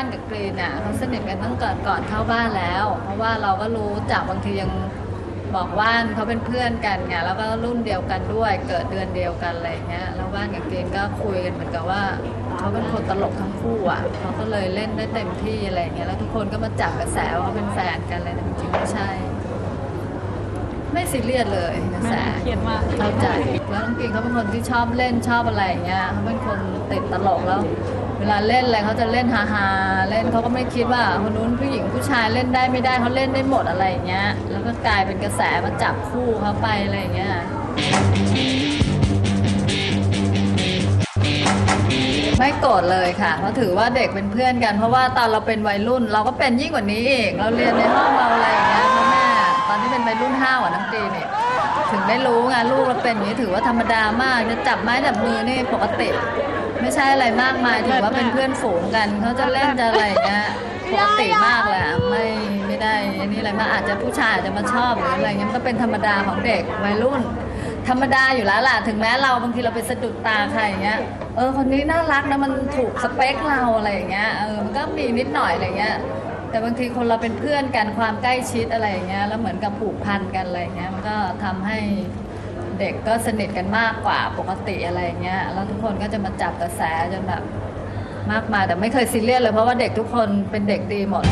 านกับกรีนเนี่ยเขาสนิทกันตั้งก่อนเข้าบ้านแล้วเพราะว่าเราก็รู้จักบางทียังบอกว่านเขาเป็นเพื่อนกันไงแล้วก็รุ่นเดียวกันด้วยเกิดเดือนเดียวกันอะไรเงี้ยแล้วว่านกับกรีนก็คุยกันเหมือนกับว่าเขาเป็นคนตลกทั้งคู่อ่ะเขาก็เลยเล่นได้เต็มที่อะไรเงี้ยแล้วทุกคนก็มาจับกระแสว่าเขาเป็นแฟนกันอะไรแต่จริงๆไม่ใช่ไม่ซีเรียสเลยกระแสเครียดมากเข้าใจแล้วน้องกินเขาเป็นคนที่ชอบเล่นชอบอะไรอย่างเงี้ยเขาเป็นคนติดตลกแล้วเวลาเล่นอะไรเขาจะเล่นฮาๆเล่นเขาก็ไม่คิดว่าคนนู้นผู้หญิงผู้ชายเล่นได้ไม่ได้เขาเล่นได้หมดอะไรอย่างเงี้ยแล้วก็กลายเป็นกระแสมาจับคู่เขาไปอะไรอย่างเงี้ยไม่โกรธเลยค่ะเพราะถือว่าเด็กเป็นเพื่อนกันเพราะว่าตอนเราเป็นวัยรุ่นเราก็เป็นยิ่งกว่านี้อีกเราเรียนในห้องเราอะไรอย่างเงี้ยพ่อแม่ตอนที่เป็นวัยรุ่น5 กว่าน้ำตีเนี่ยถึงได้รู้ไงลูกเราเป็นอย่างนี้ถือว่าธรรมดามากจะจับไม้จับมือนี่ปกติไม่ใช่อะไรมากมายถือว่าเป็นเพื่อนฝูงกันเขาจะเล่นจะอะไรเงี้ยปกติมากเลยไม่ได้อันนี้อะไรมาอาจจะผู้ชายอาจจะมาชอบหรืออะไรเงี้ยมันก็เป็นธรรมดาของเด็กวัยรุ่นธรรมดาอยู่แล้วล่ะถึงแม้เราบางทีเราไปสะดุดตาใครอย่างเงี้ยคนนี้น่ารักนะมันถูกสเปคเราอะไรอย่างเงี้ยมันก็มีนิดหน่อยอะไรเงี้ยแต่บางทีคนเราเป็นเพื่อนกันความใกล้ชิดอะไรอย่างเงี้ยแล้วเหมือนกับผูกพันกันอะไรเงี้ยมันก็ทำให้เด็กก็สนิทกันมากกว่าปกติอะไรเงี้ยแล้วทุกคนก็จะมาจับกระแสจนแบบมากมายแต่ไม่เคยซีเรียสเลยเพราะว่าเด็กทุกคนเป็นเด็กดีหมด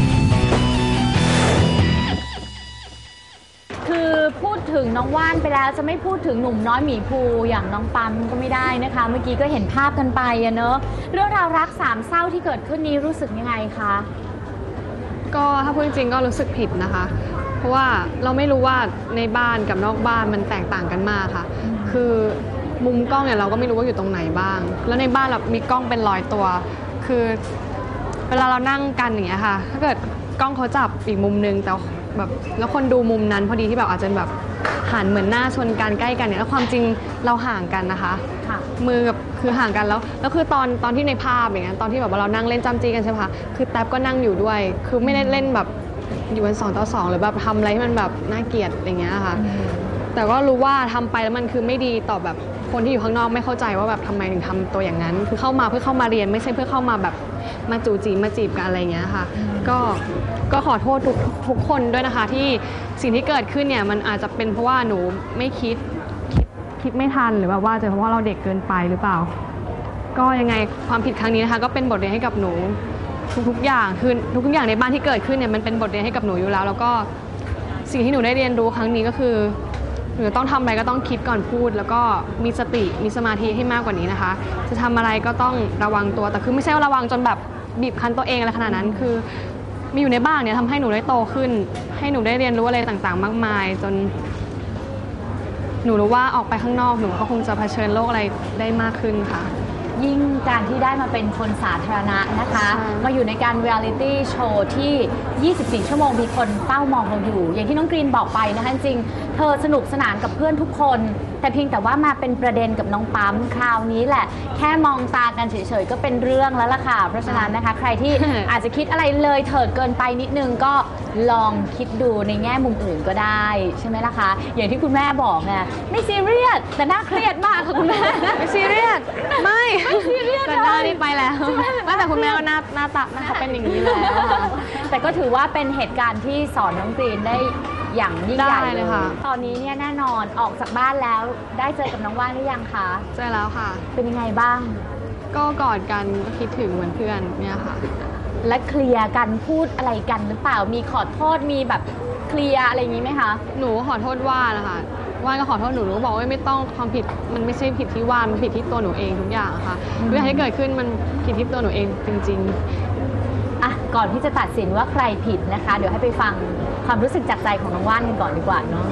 คือพูดถึงน้องว่านไปแล้วจะไม่พูดถึงหนุ่มน้อยหมีภูอย่างน้องปั๊มก็ไม่ได้นะคะเมื่อกี้ก็เห็นภาพกันไปอะเนอะเรื่องราวรักสามเศร้าที่เกิดขึ้นนี้รู้สึกยังไงคะก็ถ้าพูดจริงๆก็รู้สึกผิดนะคะเพราะว่าเราไม่รู้ว่าในบ้านกับนอกบ้านมันแตกต่างกันมากค่ะคือมุมกล้องเนี่ยเราก็ไม่รู้ว่าอยู่ตรงไหนบ้างแล้วในบ้านเรามีกล้องเป็น100 ตัวคือเวลาเรานั่งกันอย่างเงี้ยค่ะถ้าเกิดกล้องเขาจับอีกมุมนึงแต่แบบแล้วคนดูมุมนั้นพอดีที่แบบอาจจะแบบหันเหมือนหน้าชนกันใกล้กันเนี่ยแล้วความจริงเราห่างกันนะคะมือกับคือห่างกันแล้วคือตอนที่ในภาพอย่างเงี้ยตอนที่แบบว่าเรานั่งเล่นจ้ำจี้กันใช่ไหมคะคือแท็บก็นั่งอยู่ด้วยคือไม่ได้เล่นแบบอยู่กัน2 ต่อ 2หรือแบบทำอะไรที่มันแบบน่าเกลียดอย่างเงี้ยค่ะแต่ก็รู้ว่าทำไปแล้วมันคือไม่ดีต่อแบบคนที่อยู่ข้างนอกไม่เข้าใจว่าแบบทำไมถึงทำตัวอย่างนั้นคือเข้ามาเพื่อเข้ามาเรียนไม่ใช่เพื่อเข้ามาแบบมาจูจีมาจีบกันอะไรเงี้ยค่ะก็ขอโทษทุกคนด้วยนะคะที่สิ่งที่เกิดขึ้นเนี่ยมันอาจจะเป็นเพราะว่าหนูไม่คิดไม่ทันหรือแบบว่าจะเพราะว่าเราเด็กเกินไปหรือเปล่าก็ยังไงความผิดครั้งนี้นะคะก็เป็นบทเรียนให้กับหนูทุกอย่างคือทุกอย่างในบ้านที่เกิดขึ้นเนี่ยมันเป็นบทเรียนให้กับหนูอยู่แล้วแล้วก็สิ่งที่หนูได้เรียนรู้ครั้งนี้ก็คือหนูต้องทำอะไรก็ต้องคิดก่อนพูดแล้วก็มีสติมีสมาธิให้มากกว่านี้นะคะจะทำอะไรก็ต้องระวังตัวแต่คือไม่ใช่ว่าระวังจนแบบบีบคั้นตัวเองอะไรขนาดนั้นคือมีอยู่ในบ้านเนี่ยทำให้หนูได้โตขึ้นให้หนูได้เรียนรู้อะไรต่างๆมากมายจนหนูรู้ว่าออกไปข้างนอกหนูก็คงจะเผชิญโลกอะไรได้มากขึ้นค่ะยิ่งการที่ได้มาเป็นคนสาธารณะนะคะมาอยู่ในการเรียลลิตี้โชว์ที่24 ชั่วโมงมีคนเฝ้ามองเราอยู่อย่างที่น้องกรีนบอกไปนะคะจริงเธอสนุกสนานกับเพื่อนทุกคนแต่เพียงแต่ว่ามาเป็นประเด็นกับน้องปั๊มคราวนี้แหละแค่มองตากันเฉยๆก็เป็นเรื่องแล้วล่ะค่ะเพราะฉะนั้นนะคะใครที่ อาจจะคิดอะไรเลยเถิดเกินไปนิดนึงก็ลองคิดดูในแง่มุมอื่นก็ได้ใช่ไหมล่ะคะอย่างที่คุณแม่บอกไงไม่ซีเรียสแต่น่าเครียดมากค่ะคุณแม่ไม่ซีเรียสไม่ซีเรียสแต่หน้านี่ไปแล้วว่าแต่คุณแม่ก็หน้าตาเขาเป็นอย่างนี้แล้วแต่ก็ถือว่าเป็นเหตุการณ์ที่สอนน้องกรีนได้อย่างยิ่งใหญ่เลยค่ะตอนนี้เนี่ยแน่นอนออกจากบ้านแล้วได้เจอกับน้องว่านหรือยังคะเจอแล้วค่ะเป็นยังไงบ้างก็กอดกันก็คิดถึงเหมือนเพื่อนเนี่ยค่ะและเคลียร์กันพูดอะไรกันหรือเปล่ามีขอโทษมีแบบเคลียร์อะไรอย่างนี้ไหมคะหนูขอโทษว่านนะคะว่านก็ขอโทษหนูบอกว่าไม่ต้องความผิดมันไม่ใช่ผิดที่ว่านมันผิดที่ตัวหนูเองทุกอย่างค่ะเรื่องที่เกิดขึ้นมันผิดที่ตัวหนูเองจริงๆก่อนที่จะตัดสินว่าใครผิดนะคะเดี๋ยวให้ไปฟังความรู้สึกจากใจของน้องว่านกันก่อนดีกว่าเนาะ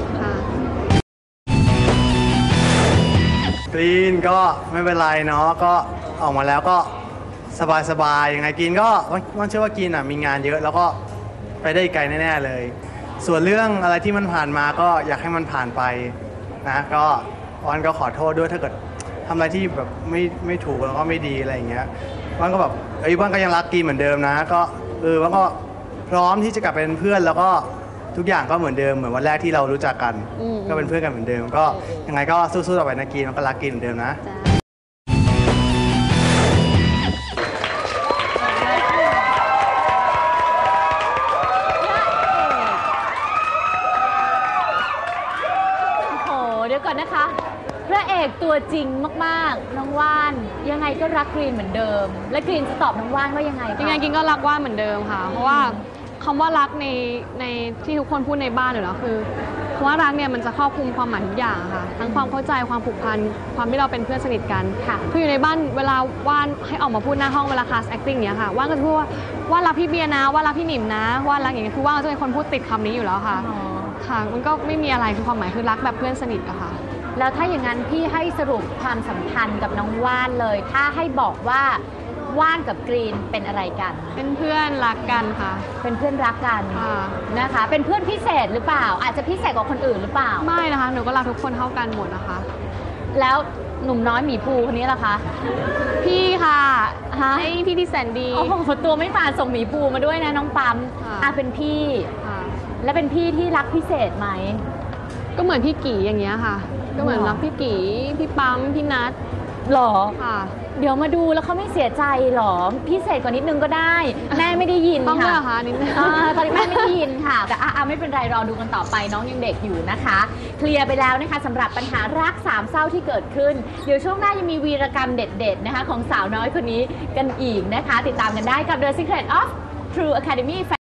กรีนก็ไม่เป็นไรเนาะก็ออกมาแล้วก็สบายๆยังไงกรีนก็วันเชื่อว่ากรีนมีงานเยอะแล้วก็ไปได้ไกลแน่ๆเลยส่วนเรื่องอะไรที่มันผ่านมาก็อยากให้มันผ่านไปนะก็วันก็ขอโทษด้วยถ้าเกิดทำอะไรที่แบบไม่ถูกแล้วก็ไม่ดีอะไรอย่างเงี้ยวันก็แบบวันก็ยังรักกรีนเหมือนเดิมนะก็วันก็พร้อมที่จะกลับเป็นเพื่อนแล้วก็ทุกอย่างก็เหมือนเดิมเหมือนวันแรกที่เรารู้จักกันก็เป็นเพื่อนกันเหมือนเดิมก็ยังไงก็สู้ๆต่อไปนะกรีนมันก็รักกรีนเหมือนเดิมนะยวก่อนนะคะพระเอกตัวจริงมากๆน้องว่านยังไงก็รักกรีนเหมือนเดิม และกรีนจะตอบน้องว่านว่ายังไงคะยังไงกินก็รักว่านเหมือนเดิมค่ะ เพราะว่าคำว่ารักในที่ทุกคนพูดในบ้านอยู่แล้วคือคำว่ารักเนี่ยมันจะครอบคลุมความหมายทุกอย่างค่ะ ทั้งความเข้าใจความผูกพันความที่เราเป็นเพื่อนสนิทกันค่ะคืออยู่ในบ้านเวลาว่านให้ออกมาพูดหน้าห้องเวลาคลาส acting เนี้ยค่ะว่านก็จะพูดว่าว่านรักพี่เบียร์นะว่านรักพี่หนิมนะว่านรักอย่างเงี้ยคือว่านก็จะเป็นคนพูดติดคำนี้อยู่แล้วค่ะอ๋อค่ะมันก็ไม่มีอะไรคือความหมายคือรักแบบเพื่อนสนิทอะค่ะแล้วถ้าอย่างนั้นพี่ให้สรุปความสัมพันธ์กับน้องว่านเลย ถ้าให้บอกว่าว่านกับกรีนเป็นอะไรกันเป็นเพื่อนรักกันค่ะเป็นเพื่อนรักกันค่ะนะคะ เป็นเพื่อนพิเศษหรือเปล่า อาจจะพิเศษกว่าคนอื่นหรือเปล่าไม่นะคะหนูก็รักทุกคนเท่ากันหมดนะคะแล้วหนุ่มน้อยหมีภูคนนี้ล่ะคะพี่ค่ะฮะไอ้พี่ที่แสนดีโอ้โหตัวไม่มาส่งหมีภูมาด้วยนะน้องปั๊มค่ะเป็นพี่ค่ะและเป็นพี่ที่รักพิเศษไหมก็เหมือนพี่กี่อย่างเงี้ยค่ะ ก็เหมือนหรอรักพี่กี่พี่ปั๊มพี่นัทหรอค่ะเดี๋ยวมาดูแล้วเขาไม่เสียใจหรอ พิเศษกว่านิดนึงก็ได้ แม่ไม่ได้ยินต้องด้วยเหรอค่ะคะนิดนึงตอนนี้แม่ไม่ได้ยินค่ะ แต่ไม่เป็นไรรอดูกันต่อไปน้องยังเด็กอยู่นะคะ เคลียร์ไปแล้วนะคะสำหรับปัญหารักสามเศร้าที่เกิดขึ้น เดี๋ยวช่วงหน้ายังมีวีรกรรมเด็ดๆนะคะของสาวน้อยคนนี้กันอีกนะคะ ติดตามกันได้กับ The Secret of True Academy